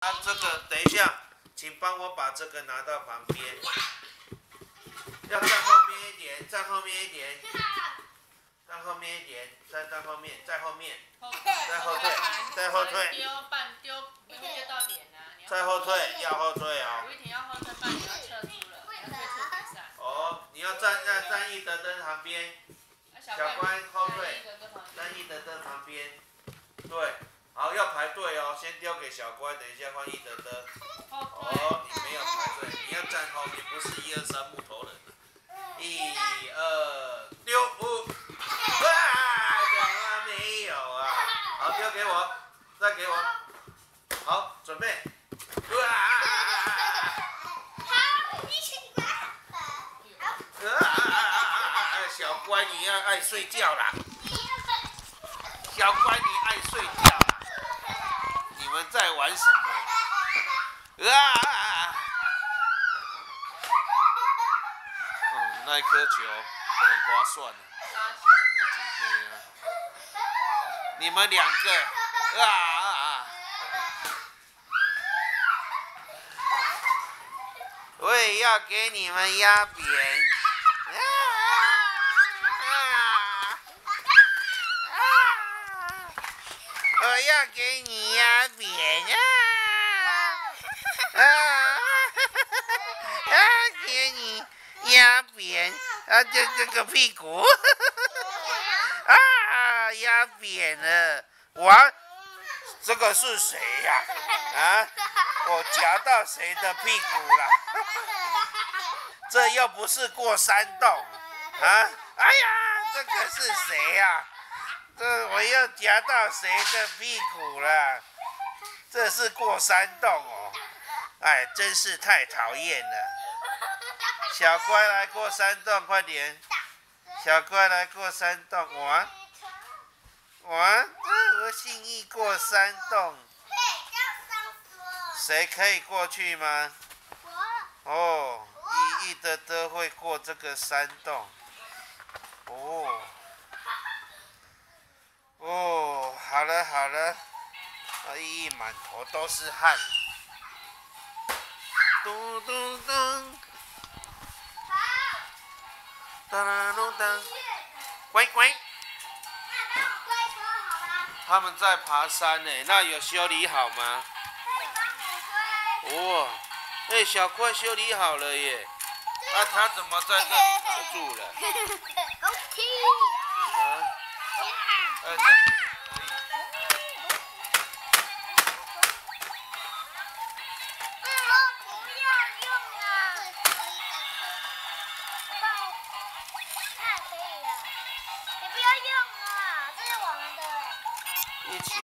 这个等一下，请帮我把这个拿到旁边。要站后面一点，站后面一点，站后面一点，站后面，在后面，再后退，再后退。 丢你会丢到脸啊！ 再后退，要后退哦。 有一点要后退，不然你要撤出了，你要退出比赛。 哦，你要站义德灯旁边，小关后退，站义德灯旁边，对。好，要排队哦，先丢给小乖，等一下换义德的。哦，你没有排队，你要站后面，不是1、2、3木头人。1、2，丢！哇，怎么没有啊？好，丢给我，再给我。好，准备。哇！小乖，你要爱睡觉啦。小乖，你爱睡觉。你们在玩什么？那颗球很划算。你们2个我也要给你们压扁。我要给你压扁给你压扁这个屁股压扁了，这个是谁呀？我夹到谁的屁股了？这又不是过山洞哎呀，这个是谁呀？我又夹到谁的屁股了？这是过山洞哦！哎，真是太讨厌了。小乖来过山洞，快点！小乖来过山洞，和信义过山洞，谁可以过去吗？哦，义德会过这个山洞。好了，一满头都是汗。咚咚咚，当当咚当，乖。他们在爬山呢，那有修理好吗？小乖修理好了耶。他怎么在这里卡住了？一起